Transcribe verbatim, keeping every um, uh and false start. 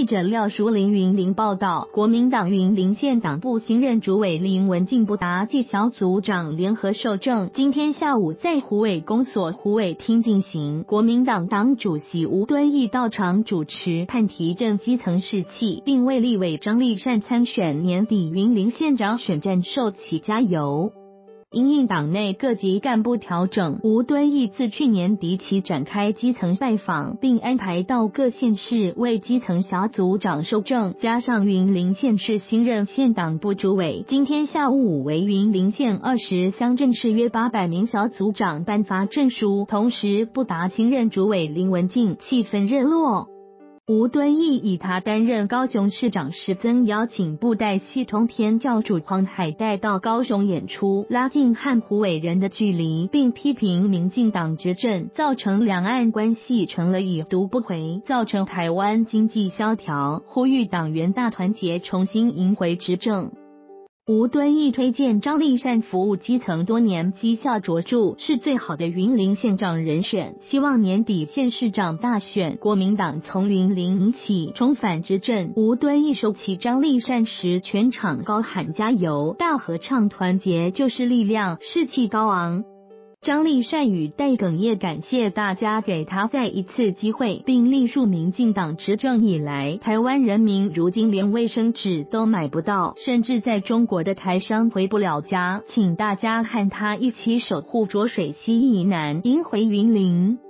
记者廖淑玲云林报道，国民党云林县党部新任主委林文静不达暨小组长联合受证，今天下午在虎尾公所虎尾厅进行。国民党党主席吴敦义到场主持，盼提振基层士气，并为立委张丽善参选年底云林县长选战授旗加油。因应党内各级干部调整，吴敦义自去年底起展开基层拜访，并安排到各县市为基层小组长受证，加上云林县市新任县党部主委，今天下午为云林县二十乡镇市约八百名小组长颁发证书，同时不达新任主委林文静，气氛热络。吴敦义以他担任高雄市长时曾邀请布袋戏通天教主黄海带到高雄演出，拉近和虎尾人的距离，并批评民进党执政造成两岸关系成了已读不回，造成台湾经济萧条，呼吁党员大团结重新赢回执政。吴敦义推荐张丽善服务基层多年，绩效卓著，是最好的云林县长人选，希望年底县市长大选，国民党从云林引起重返执政。吴敦义收起张丽善时，全场高喊加油，大合唱团结就是力量，士气高昂。张丽善语带哽咽感谢大家给他再一次机会，并历述民进党执政以来，台湾人民如今连卫生纸都买不到，甚至在中国的台商回不了家，请大家和他一起守护浊水溪以南，赢回云林。